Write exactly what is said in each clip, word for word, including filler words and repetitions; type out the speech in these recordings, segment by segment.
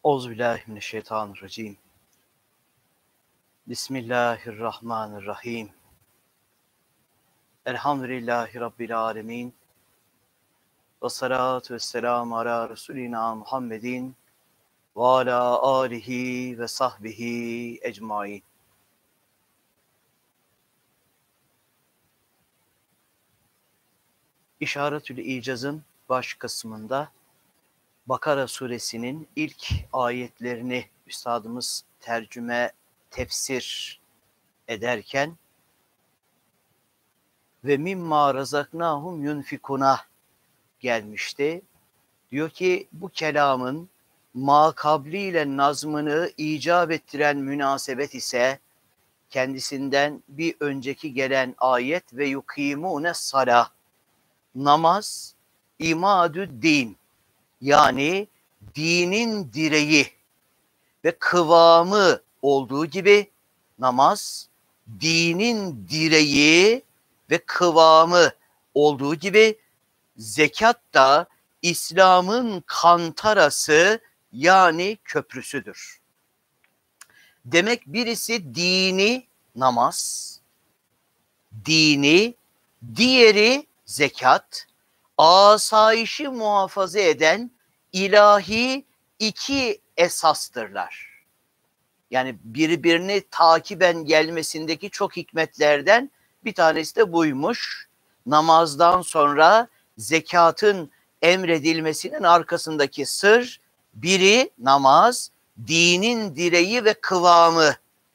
Euzubillahimineşşeytanirracim. Bismillahirrahmanirrahim. Elhamdülillahi Rabbil alemin. Ve salatu ve selamu ala Resulina Muhammedin ve ala alihi ve sahbihi ecmain. İşaretül İcaz'ın baş kısmında Bakara suresinin ilk ayetlerini üstadımız tercüme, tefsir ederken ve mimma razaknahum yunfikuna gelmişti. Diyor ki bu kelamın makabliyle nazmını icap ettiren münasebet ise kendisinden bir önceki gelen ayet ve yukimune salah, namaz, imadü din, yani dinin direği ve kıvamı olduğu gibi namaz, dinin direği ve kıvamı olduğu gibi zekat da İslam'ın kantarası yani köprüsüdür. Demek birisi dini namaz, dini, diğeri zekat, asayişi muhafaza eden ilahi iki esastırlar. Yani birbirini takiben gelmesindeki çok hikmetlerden bir tanesi de buymuş. Namazdan sonra zekatın emredilmesinin arkasındaki sır, biri namaz, dinin direği ve kıvamı.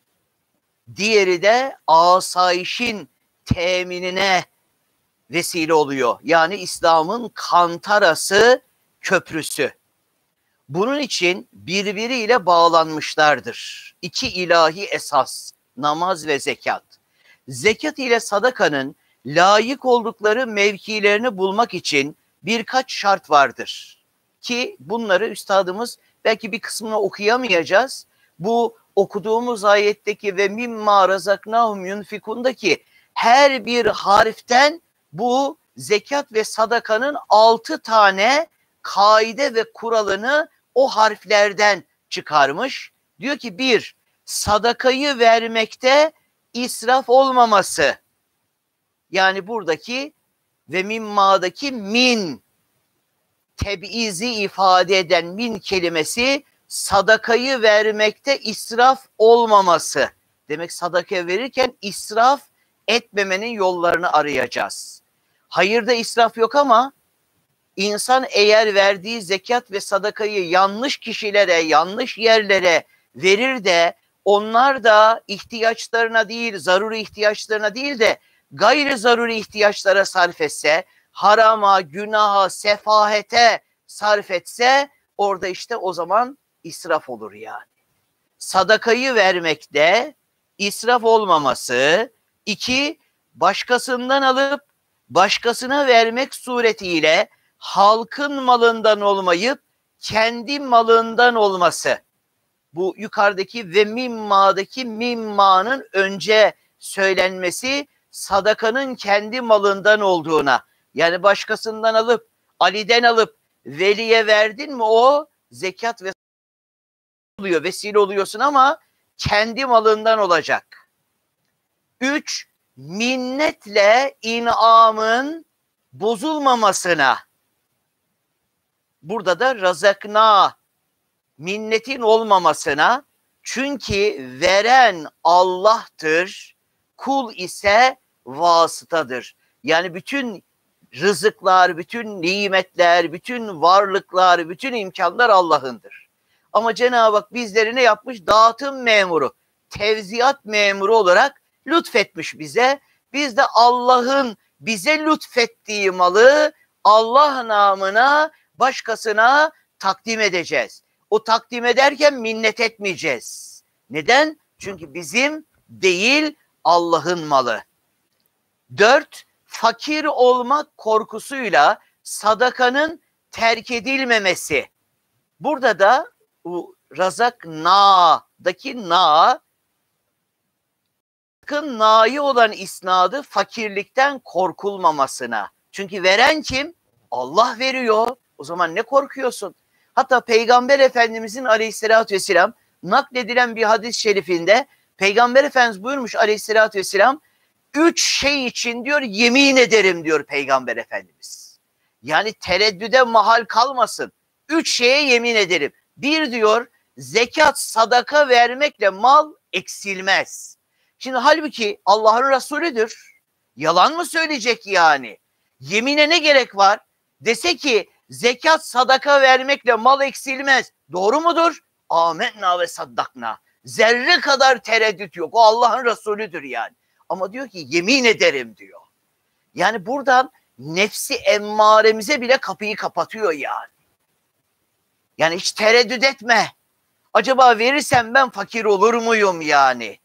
Diğeri de asayişin teminine vesile oluyor. Yani İslam'ın kantarası, köprüsü. Bunun için birbiriyle bağlanmışlardır. İki ilahi esas, namaz ve zekat. Zekat ile sadakanın layık oldukları mevkilerini bulmak için birkaç şart vardır. Ki bunları üstadımız belki bir kısmını okuyamayacağız. Bu okuduğumuz ayetteki ve mimma razaknahum yunfikundaki her bir harften bu zekat ve sadakanın altı tane kaide ve kuralını o harflerden çıkarmış. Diyor ki bir, sadakayı vermekte israf olmaması. Yani buradaki ve mimma'daki min, teb'izi ifade eden min kelimesi sadakayı vermekte israf olmaması. Demek sadaka verirken israf etmemenin yollarını arayacağız. Hayırda israf yok ama İnsan eğer verdiği zekat ve sadakayı yanlış kişilere, yanlış yerlere verir de onlar da ihtiyaçlarına değil, zaruri ihtiyaçlarına değil de gayri zaruri ihtiyaçlara sarf etse, harama, günaha, sefahete sarf etse orada işte o zaman israf olur yani. Sadakayı vermekte israf olmaması, iki, başkasından alıp başkasına vermek suretiyle halkın malından olmayıp kendi malından olması. Bu yukarıdaki ve mimma'daki mimmanın önce söylenmesi sadakanın kendi malından olduğuna. Yani başkasından alıp Ali'den alıp veliye verdin mi o zekat ve oluyor, vesile oluyorsun ama kendi malından olacak. Üç, minnetle inamın bozulmamasına. Burada da razakna, minnetin olmamasına, çünkü veren Allah'tır, kul ise vasıtadır. Yani bütün rızıklar, bütün nimetler, bütün varlıklar, bütün imkanlar Allah'ındır. Ama Cenab-ı Hak bizleri ne yapmış? Dağıtım memuru, tevziyat memuru olarak lütfetmiş bize. Biz de Allah'ın bize lütfettiği malı Allah namına başkasına takdim edeceğiz. O takdim ederken minnet etmeyeceğiz. Neden? Çünkü bizim değil, Allah'ın malı. Dört, fakir olmak korkusuyla sadakanın terk edilmemesi. Burada da bu razak na'daki na, sakın na'yı olan isnadı fakirlikten korkulmamasına. Çünkü veren kim? Allah veriyor. O zaman ne korkuyorsun? Hatta Peygamber Efendimizin aleyhissalatü vesselam nakledilen bir hadis-i şerifinde Peygamber Efendimiz buyurmuş aleyhissalatü vesselam, üç şey için diyor yemin ederim diyor Peygamber Efendimiz. Yani tereddüde mahal kalmasın. Üç şeye yemin ederim. Bir diyor, zekat, sadaka vermekle mal eksilmez. Şimdi halbuki Allah'ın Resulüdür. Yalan mı söyleyecek yani? Yemine ne gerek var? Dese ki zekat, sadaka vermekle mal eksilmez. Doğru mudur? Amenna ve saddakna. Zerre kadar tereddüt yok. O Allah'ın Resulüdür yani. Ama diyor ki yemin ederim diyor. Yani buradan nefsi emmaremize bile kapıyı kapatıyor yani. Yani hiç tereddüt etme. Acaba verirsem ben fakir olur muyum yani?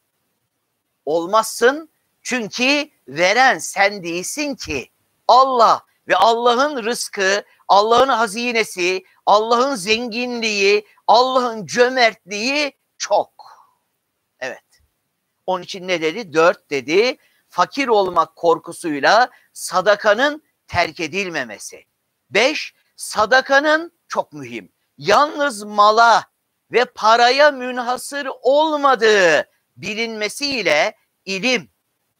Olmazsın, çünkü veren sen değilsin ki. Allah ve Allah'ın rızkı, Allah'ın hazinesi, Allah'ın zenginliği, Allah'ın cömertliği çok. Evet. Onun için ne dedi? Dört dedi. Fakir olmak korkusuyla sadakanın terk edilmemesi. Beş, sadakanın çok mühim, yalnız mala ve paraya münhasır olmadığı bilinmesiyle ilim,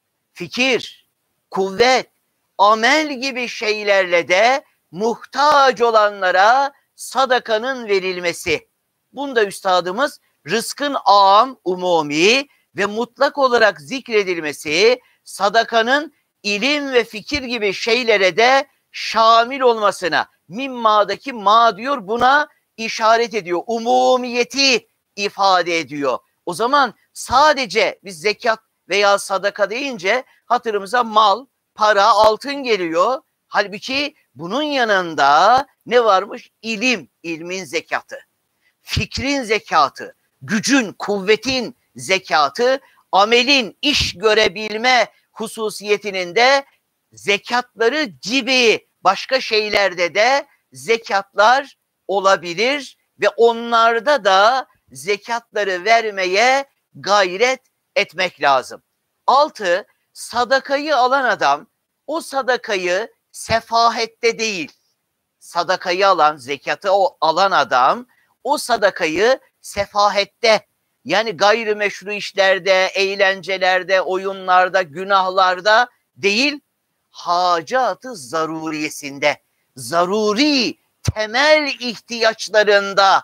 fikir, kuvvet, amel gibi şeylerle de muhtaç olanlara sadakanın verilmesi. Bunda üstadımız rızkın âm, umumi ve mutlak olarak zikredilmesi, sadakanın ilim ve fikir gibi şeylere de şamil olmasına, mimma'daki ma diyor, buna işaret ediyor. Umumiyeti ifade ediyor. O zaman sadece biz zekat veya sadaka deyince hatırımıza mal, para, altın geliyor. Halbuki bunun yanında ne varmış? İlim, ilmin zekatı, fikrin zekatı, gücün, kuvvetin zekatı, amelin, iş görebilme hususiyetinin de zekatları gibi başka şeylerde de zekatlar olabilir ve onlarda da zekatları vermeye gayret etmek lazım. Altı, sadakayı alan adam o sadakayı sefahette değil, sadakayı alan, zekatı alan adam o sadakayı sefahette, yani gayrimeşru işlerde, eğlencelerde, oyunlarda, günahlarda değil, hacat-ı zaruriyesinde, zaruri temel ihtiyaçlarında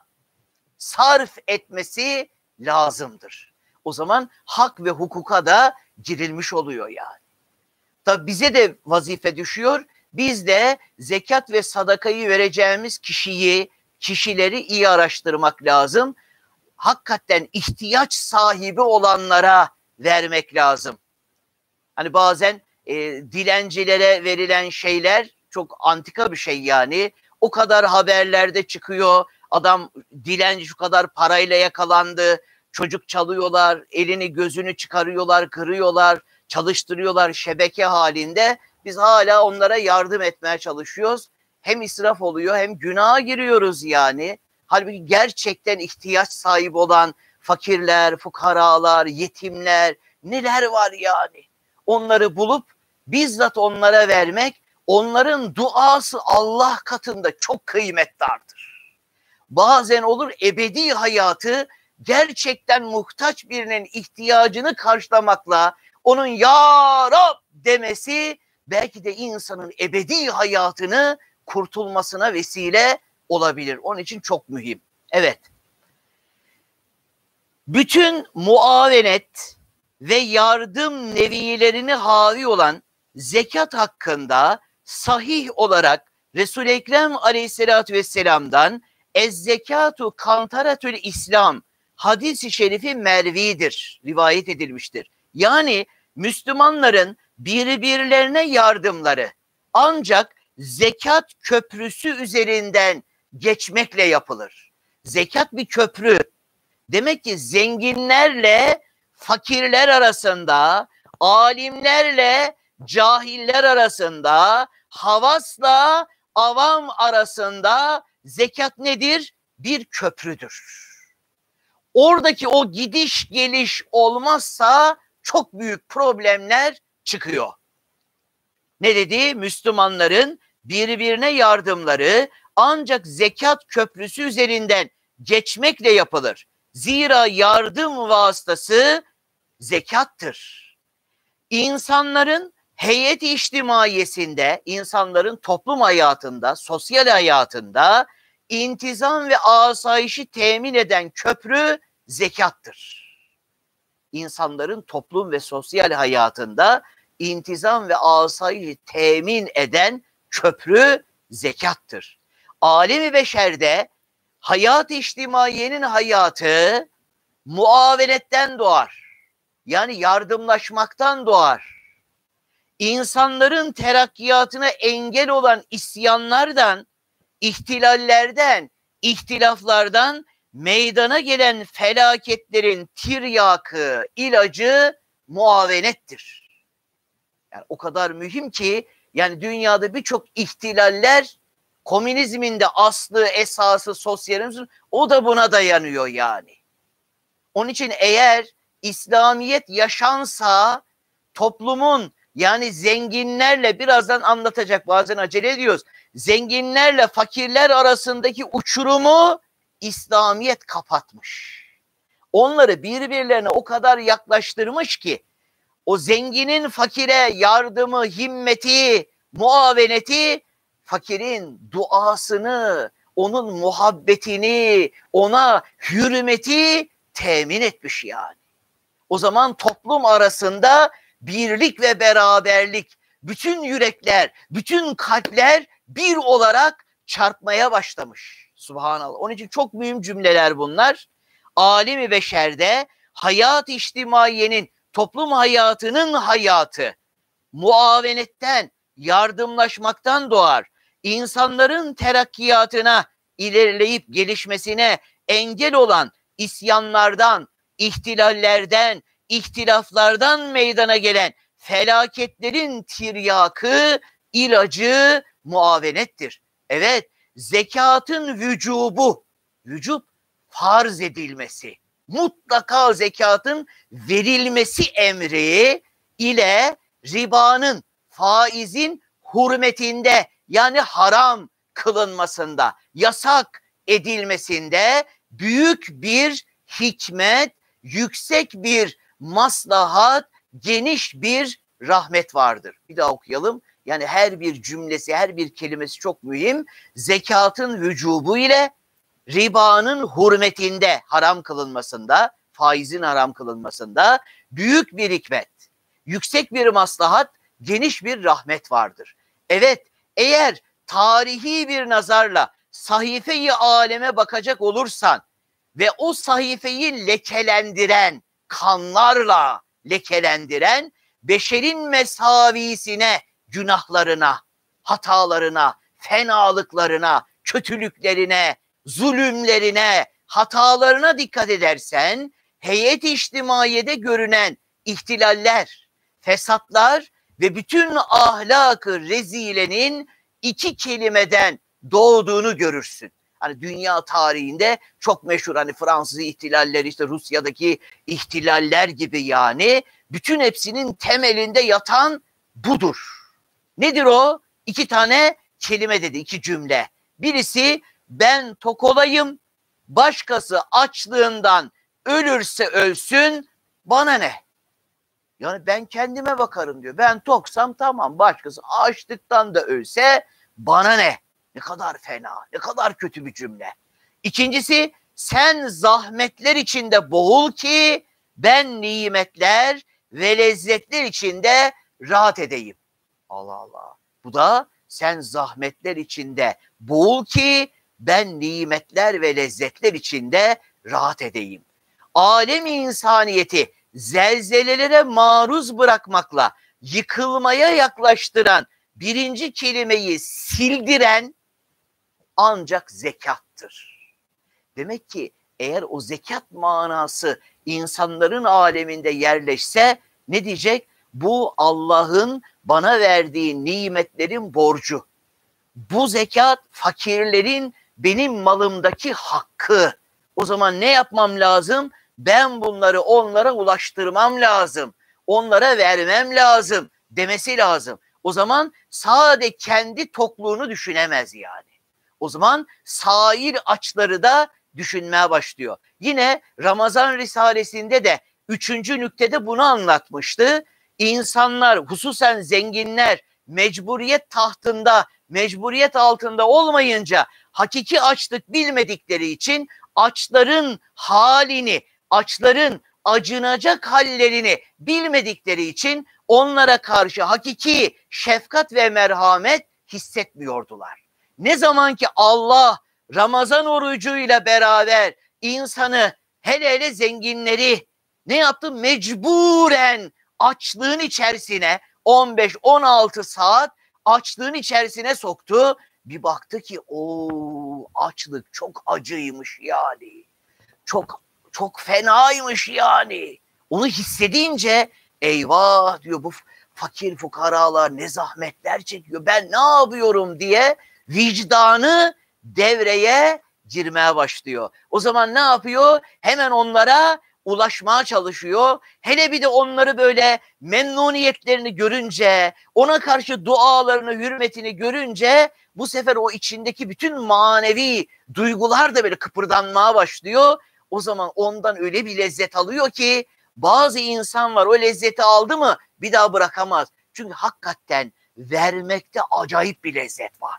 sarf etmesi lazımdır. O zaman hak ve hukuka da girilmiş oluyor yani. Tabi bize de vazife düşüyor. Biz de zekat ve sadakayı vereceğimiz kişiyi, kişileri iyi araştırmak lazım. Hakikaten ihtiyaç sahibi olanlara vermek lazım. Hani bazen e, dilencilere verilen şeyler çok antika bir şey yani. O kadar haberlerde çıkıyor. Adam dilenci şu kadar parayla yakalandı. Çocuk çalıyorlar, elini gözünü çıkarıyorlar, kırıyorlar, çalıştırıyorlar şebeke halinde. Biz hala onlara yardım etmeye çalışıyoruz. Hem israf oluyor hem günaha giriyoruz yani. Halbuki gerçekten ihtiyaç sahibi olan fakirler, fukaralar, yetimler neler var yani. Onları bulup bizzat onlara vermek, onların duası Allah katında çok kıymetlidir. Bazen olur ebedi hayatı gerçekten muhtaç birinin ihtiyacını karşılamakla onun ya Rab demesi belki de insanın ebedi hayatını kurtulmasına vesile olabilir. Onun için çok mühim. Evet. Bütün muavenet ve yardım nevilerini havi olan zekat hakkında sahih olarak Resul-i Ekrem aleyhissalatü vesselam'dan Ez-zekatu kantaratül İslam hadis-i şerifi mervidir, rivayet edilmiştir. Yani Müslümanların birbirlerine yardımları ancak zekat köprüsü üzerinden geçmekle yapılır. Zekat bir köprü. Demek ki zenginlerle fakirler arasında, alimlerle cahiller arasında, havasla avam arasında zekat nedir? Bir köprüdür. Oradaki o gidiş geliş olmazsa çok büyük problemler çıkıyor. Ne dedi? Müslümanların birbirine yardımları ancak zekat köprüsü üzerinden geçmekle yapılır. Zira yardım vasıtası zekattır. İnsanların heyet-i içtimaiyesinde, insanların toplum hayatında, sosyal hayatında intizam ve asayişi temin eden köprü zekattır. İnsanların toplum ve sosyal hayatında intizam ve asayişi temin eden köprü zekattır. Alemi beşerde hayat-ı içtimaiyenin hayatı muavenetten doğar. Yani yardımlaşmaktan doğar. İnsanların terakkiyatına engel olan isyanlardan, ihtilallerden, ihtilaflardan meydana gelen felaketlerin tiryakı, ilacı muavenettir. Yani o kadar mühim ki yani dünyada birçok ihtilaller komünizmin de aslı, esası, sosyalizmin o da buna dayanıyor yani. Onun için eğer İslamiyet yaşansa toplumun yani zenginlerle birazdan anlatacak bazen acele ediyoruz. Zenginlerle fakirler arasındaki uçurumu İslamiyet kapatmış. Onları birbirlerine o kadar yaklaştırmış ki o zenginin fakire yardımı, himmeti, muaveneti fakirin duasını, onun muhabbetini, ona hürmeti temin etmiş yani. O zaman toplum arasında birlik ve beraberlik, bütün yürekler, bütün kalpler bir olarak çarpmaya başlamış. Subhanallah. Onun için çok mühim cümleler bunlar. Alemi beşerde hayat içtimaiyenin, toplum hayatının hayatı muavenetten, yardımlaşmaktan doğar. İnsanların terakkiyatına, ilerleyip gelişmesine engel olan isyanlardan, ihtilallerden, ihtilaflardan meydana gelen felaketlerin tiryakı, ilacı muavenettir. Evet, zekatın vücubu, vücub farz edilmesi, mutlaka zekatın verilmesi emri ile ribanın, faizin hürmetinde yani haram kılınmasında, yasak edilmesinde büyük bir hikmet, yüksek bir maslahat, geniş bir rahmet vardır. Bir daha okuyalım. Yani her bir cümlesi, her bir kelimesi çok mühim. Zekatın vücubu ile ribanın hürmetinde, haram kılınmasında, faizin haram kılınmasında büyük bir hikmet, yüksek bir maslahat, geniş bir rahmet vardır. Evet, eğer tarihi bir nazarla sahife-i aleme bakacak olursan ve o sayfayı lekelendiren, kanlarla lekelendiren, beşerin mesavisine, günahlarına, hatalarına, fenalıklarına, kötülüklerine, zulümlerine, hatalarına dikkat edersen, heyet-i içtimaiyede görünen ihtilaller, fesatlar ve bütün ahlakı rezilenin iki kelimeden doğduğunu görürsün. Hani dünya tarihinde çok meşhur hani Fransız ihtilalleri, işte Rusya'daki ihtilaller gibi yani bütün hepsinin temelinde yatan budur. Nedir o? İki tane kelime dedi, iki cümle. Birisi ben tok olayım, başkası açlığından ölürse ölsün, bana ne? Yani ben kendime bakarım diyor. Ben toksam tamam, başkası açlıktan da ölse bana ne? Ne kadar fena, ne kadar kötü bir cümle. İkincisi, sen zahmetler içinde boğul ki ben nimetler ve lezzetler içinde rahat edeyim. Allah Allah. Bu da sen zahmetler içinde boğul ki ben nimetler ve lezzetler içinde rahat edeyim. Alem insaniyeti zelzelelere maruz bırakmakla yıkılmaya yaklaştıran birinci kelimeyi sildiren ancak zekattır. Demek ki eğer o zekat manası insanların aleminde yerleşse ne diyecek? Bu Allah'ın bana verdiği nimetlerin borcu. Bu zekat fakirlerin benim malımdaki hakkı. O zaman ne yapmam lazım? Ben bunları onlara ulaştırmam lazım. Onlara vermem lazım demesi lazım. O zaman sadece kendi tokluğunu düşünemez yani. O zaman sair açları da düşünmeye başlıyor. Yine Ramazan Risalesi'nde de üçüncü nüktede bunu anlatmıştı. İnsanlar, hususen zenginler mecburiyet tahtında, mecburiyet altında olmayınca hakiki açlık bilmedikleri için açların halini, açların acınacak hallerini bilmedikleri için onlara karşı hakiki şefkat ve merhamet hissetmiyordular. Ne zaman ki Allah Ramazan orucuyla beraber insanı, hele hele zenginleri ne yaptı? Mecburen açlığın içerisine on beş on altı saat açlığın içerisine soktu. Bir baktı ki o açlık çok acıymış yani. Çok çok fenaymış yani. Onu hissedince eyvah diyor, bu fakir fukaralar ne zahmetler çekiyor, ben ne yapıyorum diye vicdanı devreye girmeye başlıyor. O zaman ne yapıyor? Hemen onlara ulaşmaya çalışıyor. Hele bir de onları böyle memnuniyetlerini görünce, ona karşı dualarını, hürmetini görünce bu sefer o içindeki bütün manevi duygular da böyle kıpırdanmaya başlıyor. O zaman ondan öyle bir lezzet alıyor ki bazı insan var, o lezzeti aldı mı bir daha bırakamaz. Çünkü hakikaten vermekte acayip bir lezzet var.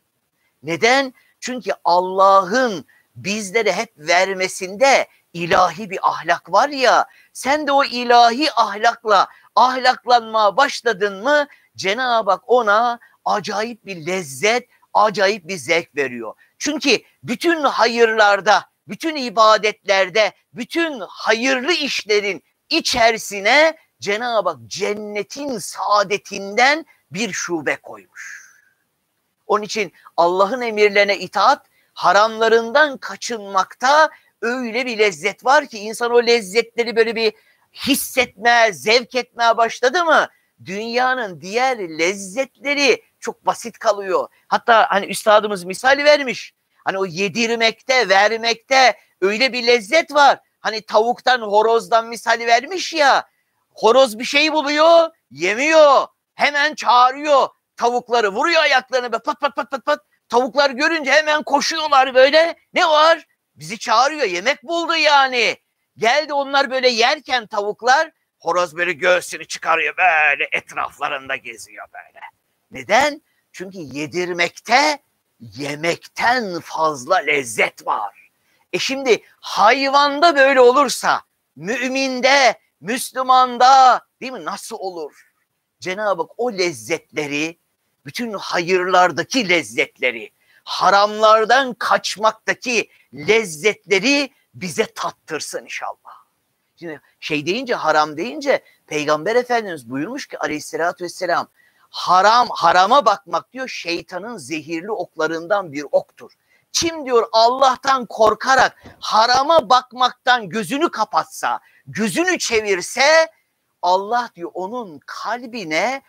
Neden? Çünkü Allah'ın bizlere hep vermesinde ilahi bir ahlak var ya, sen de o ilahi ahlakla ahlaklanmaya başladın mı Cenab-ı Hak ona acayip bir lezzet, acayip bir zevk veriyor. Çünkü bütün hayırlarda, bütün ibadetlerde, bütün hayırlı işlerin içerisine Cenab-ı Hak cennetin saadetinden bir şube koymuş. Onun için Allah'ın emirlerine itaat, haramlarından kaçınmakta öyle bir lezzet var ki insan o lezzetleri böyle bir hissetmeye, zevk etmeye başladı mı dünyanın diğer lezzetleri çok basit kalıyor. Hatta hani üstadımız misal vermiş. Hani o yedirmekte, vermekte öyle bir lezzet var. Hani tavuktan, horozdan misali vermiş ya. Horoz bir şey buluyor, yemiyor. Hemen çağırıyor. Tavukları vuruyor ayaklarını ve pat pat pat pat pat. Tavuklar görünce hemen koşuyorlar böyle. Ne var? Bizi çağırıyor. Yemek buldu yani. Geldi, onlar böyle yerken tavuklar, horoz böyle göğsünü çıkarıyor, böyle etraflarında geziyor böyle. Neden? Çünkü yedirmekte yemekten fazla lezzet var. E şimdi hayvanda böyle olursa müminde, Müslümanda değil mi nasıl olur? Cenab-ı Hak o lezzetleri, bütün hayırlardaki lezzetleri, haramlardan kaçmaktaki lezzetleri bize tattırsın inşallah. Şimdi şey deyince, haram deyince Peygamber Efendimiz buyurmuş ki aleyhissalatü vesselam, haram, harama bakmak diyor şeytanın zehirli oklarından bir oktur. Kim diyor Allah'tan korkarak harama bakmaktan gözünü kapatsa, gözünü çevirse, Allah diyor onun kalbine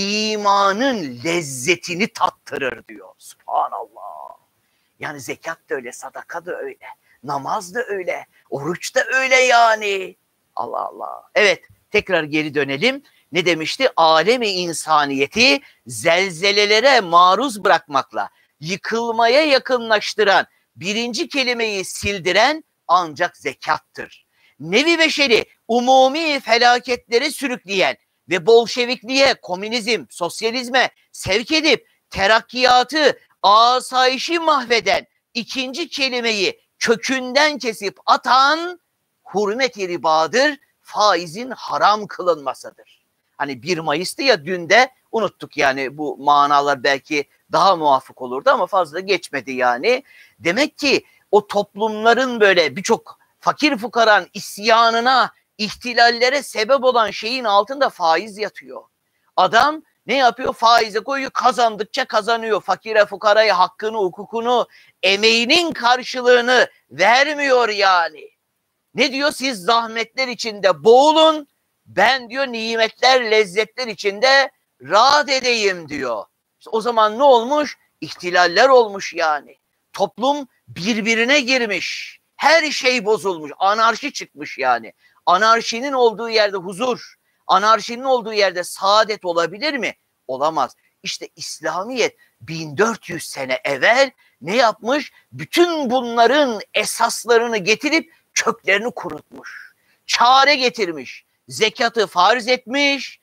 imanın lezzetini tattırır diyor. Subhanallah. Yani zekat da öyle, sadaka da öyle, namaz da öyle, oruç da öyle yani. Allah Allah. Evet, tekrar geri dönelim. Ne demişti? Alemi insaniyeti zelzelelere maruz bırakmakla yıkılmaya yakınlaştıran, birinci kelimeyi sildiren ancak zekattır. Nevi beşeri umumi felaketleri sürükleyen ve Bolşevikliğe, komünizm, sosyalizme sevk edip terakkiyatı, asayişi mahveden ikinci kelimeyi kökünden kesip atan hürmet-i ribadır, faizin haram kılınmasıdır. Hani bir Mayıs'tı ya, dün de unuttuk yani, bu manalar belki daha muvafık olurdu ama fazla geçmedi yani. Demek ki o toplumların böyle birçok fakir fukaranın isyanına, ihtilallere sebep olan şeyin altında faiz yatıyor. Adam ne yapıyor? Faize koyuyor, kazandıkça kazanıyor. Fakire fukaraya hakkını, hukukunu, emeğinin karşılığını vermiyor yani. Ne diyor? Siz zahmetler içinde boğulun, ben diyor nimetler, lezzetler içinde rahat edeyim diyor. İşte o zaman ne olmuş? İhtilaller olmuş yani. Toplum birbirine girmiş. Her şey bozulmuş. Anarşi çıkmış yani. Anarşinin olduğu yerde huzur, anarşinin olduğu yerde saadet olabilir mi? Olamaz. İşte İslamiyet bin dört yüz sene evvel ne yapmış? Bütün bunların esaslarını getirip köklerini kurutmuş. Çare getirmiş. Zekatı farz etmiş.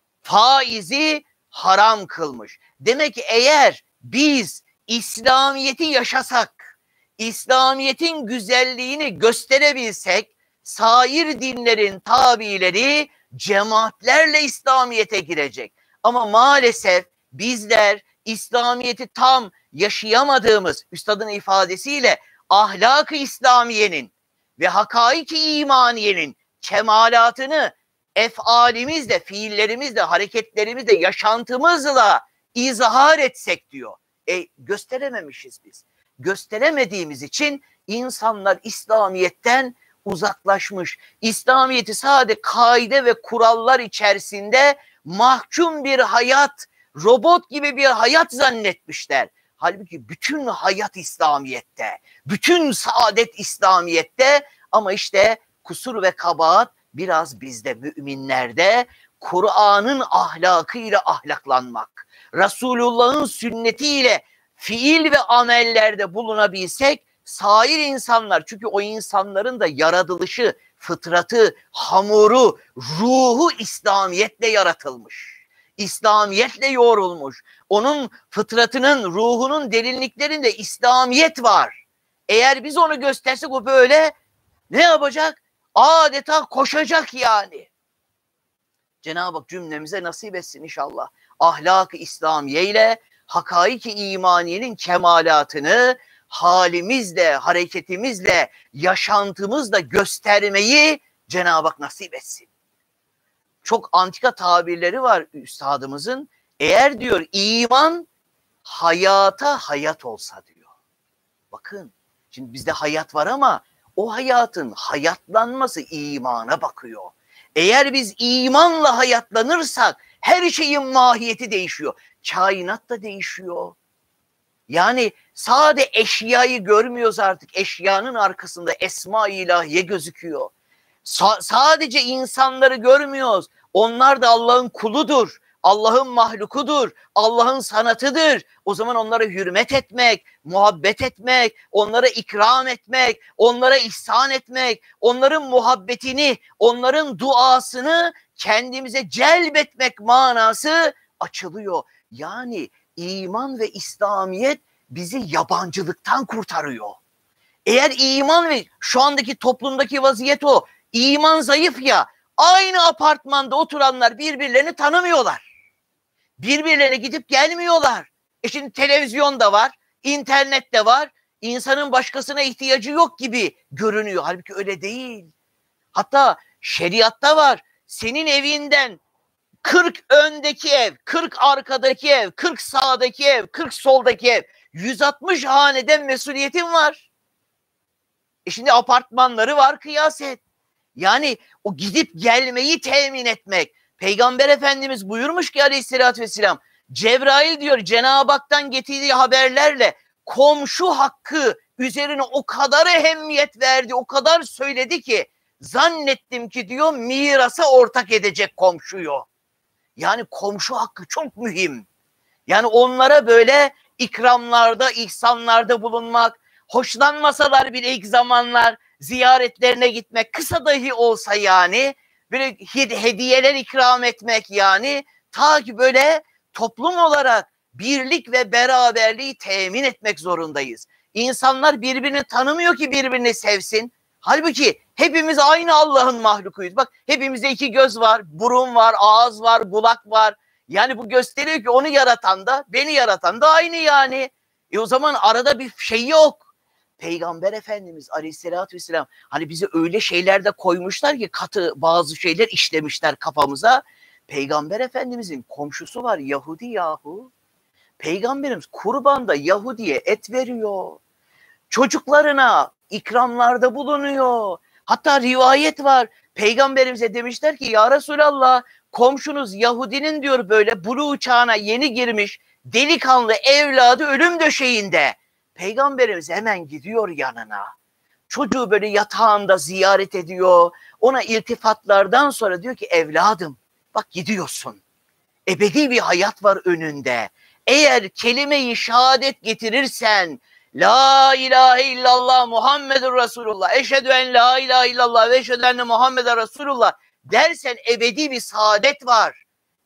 Faizi haram kılmış. Demek ki eğer biz İslamiyet'i yaşasak, İslamiyet'in güzelliğini gösterebilsek, sair dinlerin tabileri cemaatlerle İslamiyet'e girecek. Ama maalesef bizler İslamiyet'i tam yaşayamadığımız, üstadın ifadesiyle ahlak-ı İslamiye'nin ve hakaik-i imaniyenin kemalatını efalimizle, fiillerimizle, hareketlerimizle, yaşantımızla izhar etsek diyor. E gösterememişiz biz. Gösteremediğimiz için insanlar İslamiyet'ten uzaklaşmış. İslamiyet'i sadece kaide ve kurallar içerisinde mahkum bir hayat, robot gibi bir hayat zannetmişler. Halbuki bütün hayat İslamiyet'te, bütün saadet İslamiyet'te, ama işte kusur ve kabahat biraz bizde, müminlerde. Kur'an'ın ahlakıyla ahlaklanmak, Resulullah'ın sünnetiyle fiil ve amellerde bulunabilsek, sair insanlar, çünkü o insanların da yaratılışı, fıtratı, hamuru, ruhu İslamiyetle yaratılmış. İslamiyetle yoğrulmuş. Onun fıtratının, ruhunun derinliklerinde İslamiyet var. Eğer biz onu göstersek o böyle ne yapacak? Adeta koşacak yani. Cenab-ı Hak cümlemize nasip etsin inşallah. Ahlak-ı İslamiye ile hakaik-i imaniyenin kemalatını halimizle, hareketimizle, yaşantımızla göstermeyi Cenab-ı Hak nasip etsin. Çok antika tabirleri var üstadımızın. Eğer diyor iman hayata hayat olsa diyor. Bakın şimdi bizde hayat var ama o hayatın hayatlanması imana bakıyor. Eğer biz imanla hayatlanırsak her şeyin mahiyeti değişiyor. Kainat da değişiyor. Yani sade eşyayı görmüyoruz artık. Eşyanın arkasında esma-i ilahiye gözüküyor. Sa- sadece insanları görmüyoruz. Onlar da Allah'ın kuludur. Allah'ın mahlukudur. Allah'ın sanatıdır. O zaman onlara hürmet etmek, muhabbet etmek, onlara ikram etmek, onlara ihsan etmek, onların muhabbetini, onların duasını kendimize celbetmek manası açılıyor. Yani iman ve İslamiyet bizi yabancılıktan kurtarıyor. Eğer iman ve şu andaki toplumdaki vaziyet o. İman zayıf ya, aynı apartmanda oturanlar birbirlerini tanımıyorlar. Birbirlerine gidip gelmiyorlar. E şimdi televizyon da var, internet de var. İnsanın başkasına ihtiyacı yok gibi görünüyor. Halbuki öyle değil. Hatta şeriatta var. Senin evinden kırk öndeki ev, kırk arkadaki ev, kırk sağdaki ev, kırk soldaki ev, yüz altmış haneden mesuliyetin var. E şimdi apartmanları var, kıyas et. Yani o gidip gelmeyi temin etmek. Peygamber Efendimiz buyurmuş ki aleyhissalatü vesselam, Cebrail diyor Cenab-ı Hak'tan getirdiği haberlerle komşu hakkı üzerine o kadar ehemmiyet verdi, o kadar söyledi ki zannettim ki diyor mirasa ortak edecek komşuyu. Yani komşu hakkı çok mühim. Yani onlara böyle ikramlarda, ihsanlarda bulunmak, hoşlanmasalar bile ilk zamanlar ziyaretlerine gitmek, kısa dahi olsa yani, böyle hediyeler ikram etmek yani, ta ki böyle toplum olarak birlik ve beraberliği temin etmek zorundayız. İnsanlar birbirini tanımıyor ki birbirini sevsin. Halbuki hepimiz aynı Allah'ın mahlukuyuz. Bak hepimizde iki göz var, burun var, ağız var, kulak var. Yani bu gösteriyor ki onu yaratan da, beni yaratan da aynı yani. E o zaman arada bir şey yok. Peygamber Efendimiz aleyhissalatü vesselam hani bizi öyle şeylerde koymuşlar ki katı bazı şeyler işlemişler kafamıza. Peygamber Efendimizin komşusu var Yahudi yahu. Peygamberimiz kurbanda Yahudi'ye et veriyor. Çocuklarına ikramlarda bulunuyor. Hatta rivayet var. Peygamberimize demişler ki ya Resulallah komşunuz Yahudinin diyor böyle buluğ çağına yeni girmiş delikanlı evladı ölüm döşeğinde. Peygamberimiz hemen gidiyor yanına. Çocuğu böyle yatağında ziyaret ediyor. Ona iltifatlardan sonra diyor ki evladım bak gidiyorsun. Ebedi bir hayat var önünde. Eğer kelime-i şehadet getirirsen, La ilahe illallah Muhammedur Resulullah, eşhedü en la ilahe illallah ve eşhedü enne Muhammeden Resulullah dersen ebedi bir saadet var.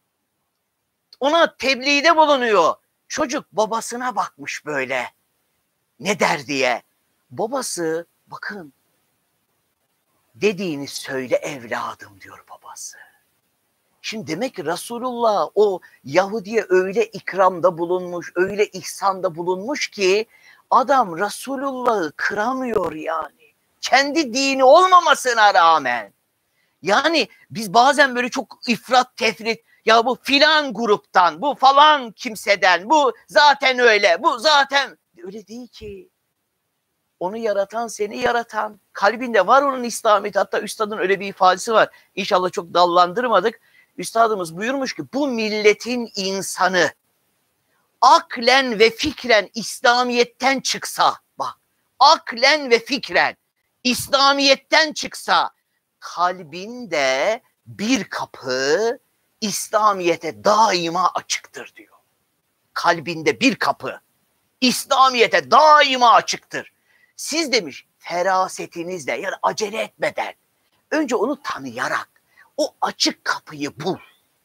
Ona tebliğde bulunuyor. Çocuk babasına bakmış böyle. Ne der diye. Babası, bakın, dediğini söyle evladım diyor babası. Şimdi demek ki Resulullah o Yahudi'ye öyle ikramda bulunmuş, öyle ihsanda bulunmuş ki adam Resulullah'ı kıramıyor yani. Kendi dini olmamasına rağmen. Yani biz bazen böyle çok ifrat tefrit, ya bu filan gruptan, bu falan kimseden, bu zaten öyle, bu zaten öyle değil ki. Onu yaratan, seni yaratan, kalbinde var onun İslamiyet. Hatta üstadın öyle bir ifadesi var. İnşallah çok dallandırmadık. Üstadımız buyurmuş ki bu milletin insanı aklen ve fikren İslamiyet'ten çıksa, bak, aklen ve fikren İslamiyet'ten çıksa, kalbinde bir kapı İslamiyet'e daima açıktır diyor. Kalbinde bir kapı İslamiyet'e daima açıktır. Siz demiş ferasetinizle, yani acele etmeden, önce onu tanıyarak o açık kapıyı bul.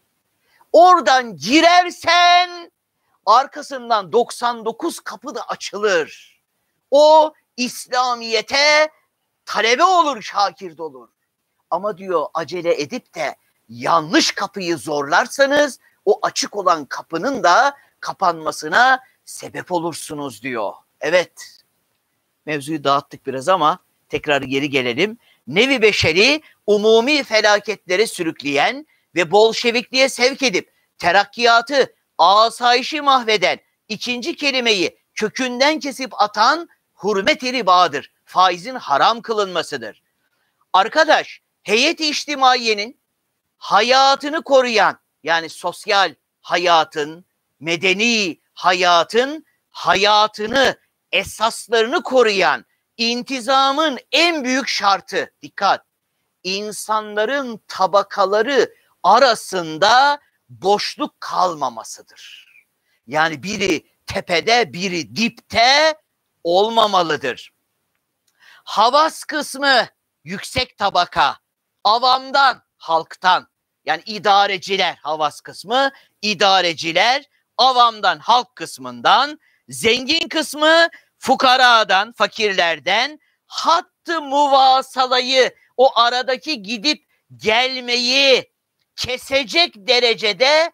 Oradan girersen arkasından doksan dokuz kapı da açılır. O İslamiyet'e talebe olur, şakird olur. Ama diyor acele edip de yanlış kapıyı zorlarsanız o açık olan kapının da kapanmasına sebep olursunuz diyor. Evet, mevzuyu dağıttık biraz ama tekrar geri gelelim. Nevi beşeri umumi felaketlere sürükleyen ve Bolşevikliğe sevk edip terakkiyatı, asayişi mahveden ikinci kelimeyi kökünden kesip atan hürmet-i ribadır. Faizin haram kılınmasıdır. Arkadaş, heyet-i içtimaiyenin hayatını koruyan, yani sosyal hayatın, medeni hayatın hayatını, esaslarını koruyan intizamın en büyük şartı, dikkat, insanların tabakaları arasında boşluk kalmamasıdır. Yani biri tepede, biri dipte olmamalıdır. Havas kısmı yüksek tabaka, avamdan, halktan, yani idareciler havas kısmı, idareciler avamdan, halk kısmından, zengin kısmı fukaradan, fakirlerden, hattı muvasalayı, o aradaki gidip gelmeyi kesecek derecede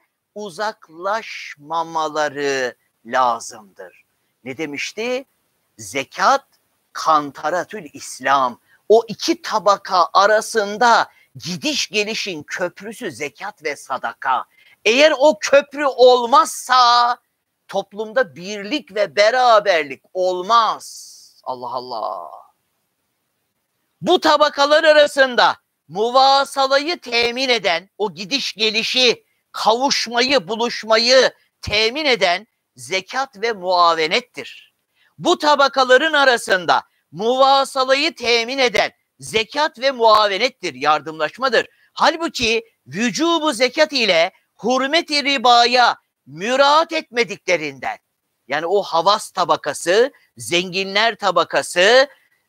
uzaklaşmamaları lazımdır. Ne demişti? Zekat kantaratül İslam. O iki tabaka arasında gidiş gelişin köprüsü zekat ve sadaka. Eğer o köprü olmazsa toplumda birlik ve beraberlik olmaz. Allah Allah. Bu tabakalar arasında muvasalayı temin eden, o gidiş gelişi, kavuşmayı, buluşmayı temin eden zekat ve muavenettir. Bu tabakaların arasında muvasalayı temin eden zekat ve muavenettir, yardımlaşmadır. Halbuki vücubu zekat ile hürmet-i ribaya müraat etmediklerinden, yani o havas tabakası, zenginler tabakası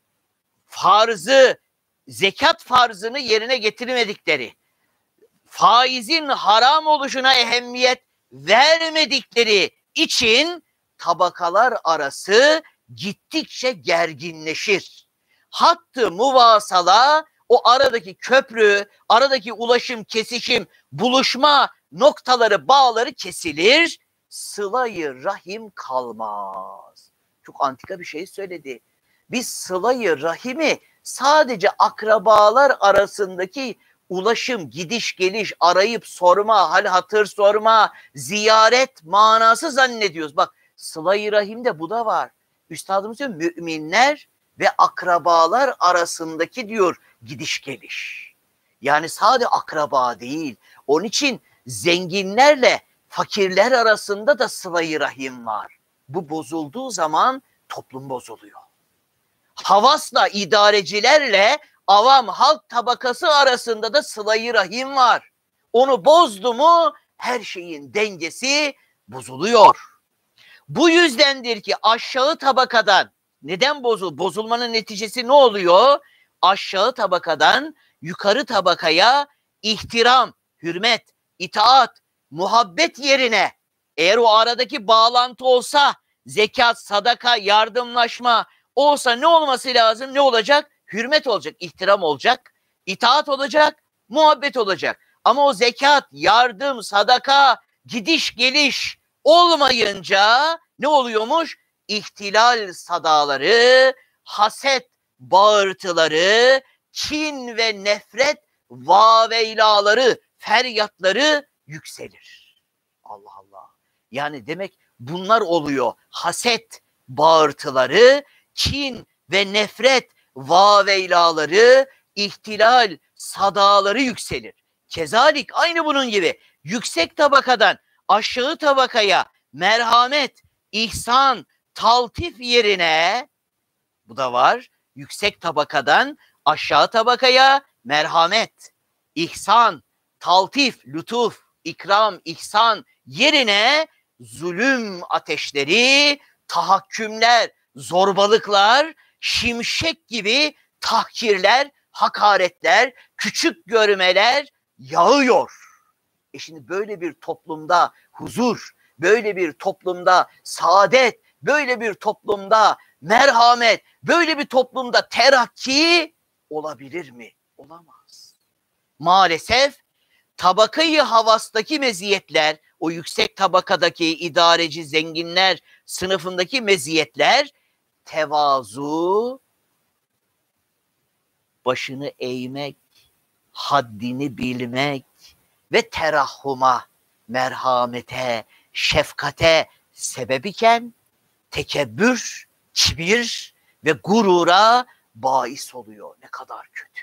farzı, zekat farzını yerine getirmedikleri, faizin haram oluşuna ehemmiyet vermedikleri için tabakalar arası gittikçe gerginleşir. Hattı muvasala, o aradaki köprü, aradaki ulaşım, kesişim, buluşma noktaları, bağları kesilir. Sıla-i rahim kalmaz. Çok antika bir şey söyledi. Biz sıla-i rahimi sadece akrabalar arasındaki ulaşım, gidiş geliş, arayıp sorma, hal hatır sorma, ziyaret manası zannediyoruz. Bak, sıla-i rahimde bu da var. Üstadımız diyor, müminler ve akrabalar arasındaki diyor gidiş geliş. Yani sadece akraba değil. Onun için zenginlerle fakirler arasında da sıla-i rahim var. Bu bozulduğu zaman toplum bozuluyor. Havasla idarecilerle avam halk tabakası arasında da sıla-i rahim var. Onu bozdu mu her şeyin dengesi bozuluyor. Bu yüzdendir ki aşağı tabakadan neden bozul? Bozulmanın neticesi ne oluyor? Aşağı tabakadan yukarı tabakaya ihtiram, hürmet, itaat, muhabbet yerine eğer o aradaki bağlantı olsa, zekat, sadaka, yardımlaşma olsa ne olması lazım? Ne olacak? Hürmet olacak, ihtiram olacak, itaat olacak, muhabbet olacak. Ama o zekat, yardım, sadaka, gidiş geliş olmayınca ne oluyormuş? İhtilal sadaları, haset bağırtıları, kin ve nefret vaveylaları, feryatları yükselir. Allah Allah. Yani demek bunlar oluyor. Haset bağırtıları, kin ve nefret vaveylaları, ihtilal sadaları yükselir. Kezalik aynı bunun gibi yüksek tabakadan aşağı tabakaya merhamet, ihsan, taltif yerine bu da var. Yüksek tabakadan aşağı tabakaya merhamet, ihsan, taltif, lütuf, ikram, ihsan yerine zulüm ateşleri, tahakkümler, zorbalıklar, şimşek gibi tahkirler, hakaretler, küçük görmeler yağıyor. E şimdi böyle bir toplumda huzur, böyle bir toplumda saadet, böyle bir toplumda merhamet, böyle bir toplumda terakki olabilir mi? Olamaz. Maalesef tabakayı havastaki meziyetler, o yüksek tabakadaki idareci zenginler sınıfındaki meziyetler, tevazu, başını eğmek, haddini bilmek ve terahhuma, merhamete, şefkate sebep iken tekebbür, kibir ve gurura bahis oluyor. Ne kadar kötü.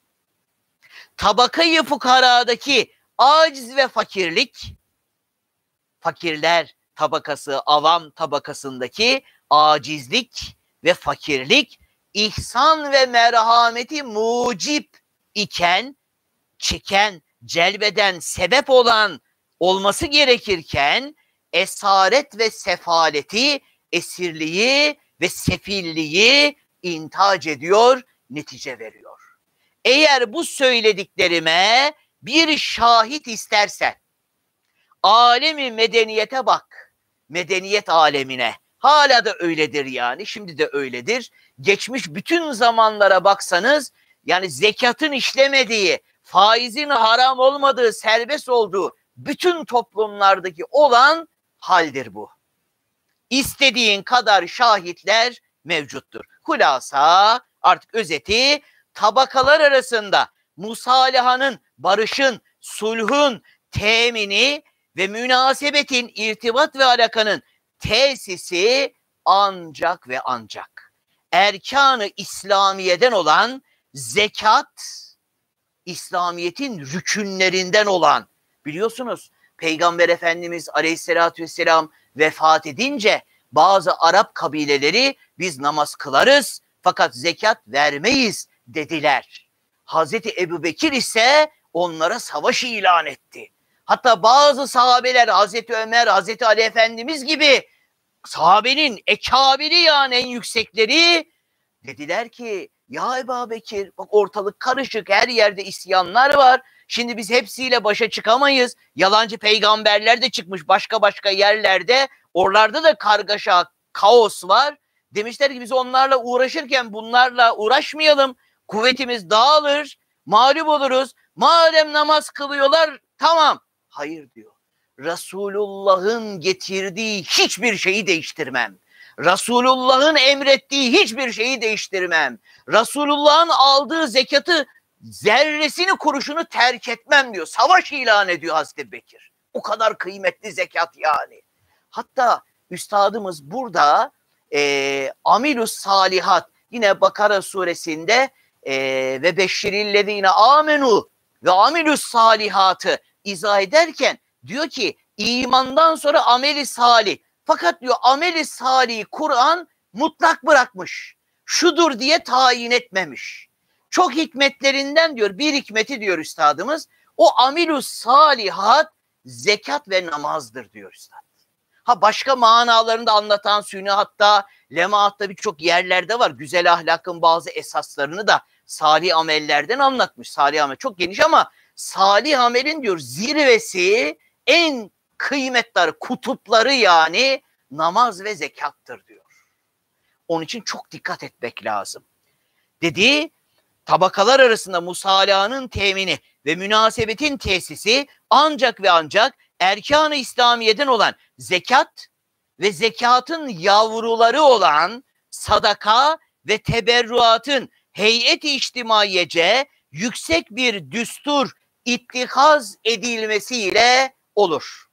Tabakayı fukaradaki aciz ve fakirlik, fakirler tabakası, avam tabakasındaki acizlik ve fakirlik, ihsan ve merhameti mucip iken, çeken, celbeden, sebep olan olması gerekirken, esaret ve sefaleti, esirliği ve sefilliği intihac ediyor, netice veriyor. Eğer bu söylediklerime bir şahit istersen, alemi medeniyete bak, medeniyet alemine, hala da öyledir yani, şimdi de öyledir. Geçmiş bütün zamanlara baksanız, yani zekatın işlemediği, faizin haram olmadığı, serbest olduğu bütün toplumlardaki olan haldir bu. İstediğin kadar şahitler mevcuttur. Hulasa, artık özeti, tabakalar arasında musalahanın, barışın, sulhun temini ve münasebetin, irtibat ve alakanın tesisi ancak ve ancak erkan-ı İslamiye'den olan zekat, İslamiyet'in rükünlerinden olan, biliyorsunuz Peygamber Efendimiz Aleyhisselatü Vesselam vefat edince bazı Arap kabileleri biz namaz kılarız fakat zekat vermeyiz dediler. Hazreti Ebubekir ise onlara savaş ilan etti. Hatta bazı sahabeler, Hazreti Ömer, Hazreti Ali Efendimiz gibi sahabenin ekabiri, yani en yüksekleri, dediler ki ya Ebubekir, bak ortalık karışık, her yerde isyanlar var. Şimdi biz hepsiyle başa çıkamayız. Yalancı peygamberler de çıkmış başka başka yerlerde. Oralarda da kargaşa, kaos var. Demişler ki biz onlarla uğraşırken bunlarla uğraşmayalım. Kuvvetimiz dağılır, mağlup oluruz. Madem namaz kılıyorlar, tamam. Hayır diyor. Resulullah'ın getirdiği hiçbir şeyi değiştirmem. Resulullah'ın emrettiği hiçbir şeyi değiştirmem. Resulullah'ın aldığı zekatı zerresini, kuruşunu terk etmem diyor. Savaş ilan ediyor Hazreti Bekir. O kadar kıymetli zekat yani. Hatta üstadımız burada e, amilus salihat, yine Bakara suresinde e, ve beşşirillezine amenu ve amilus salihatı izah ederken diyor ki imandan sonra ameli salih. Fakat diyor ameli salih Kur'an mutlak bırakmış. Şudur diye tayin etmemiş. Çok hikmetlerinden diyor, bir hikmeti diyor üstadımız, o amilus salihat zekat ve namazdır diyor üstad. Ha başka manalarını da anlatan Sünuhat'ta, Lemaat'ta birçok yerlerde var. Güzel ahlakın bazı esaslarını da salih amellerden anlatmış. Salih amel çok geniş ama salih amelin diyor zirvesi, en kıymetli kutupları yani namaz ve zekattır diyor. Onun için çok dikkat etmek lazım. Dediği tabakalar arasında musalahanın temini ve münasebetin tesisi ancak ve ancak erkan-ı İslamiye'den olan zekat ve zekatın yavruları olan sadaka ve teberruatın heyet-i içtimaiyece yüksek bir düstur ittihaz edilmesiyle olur.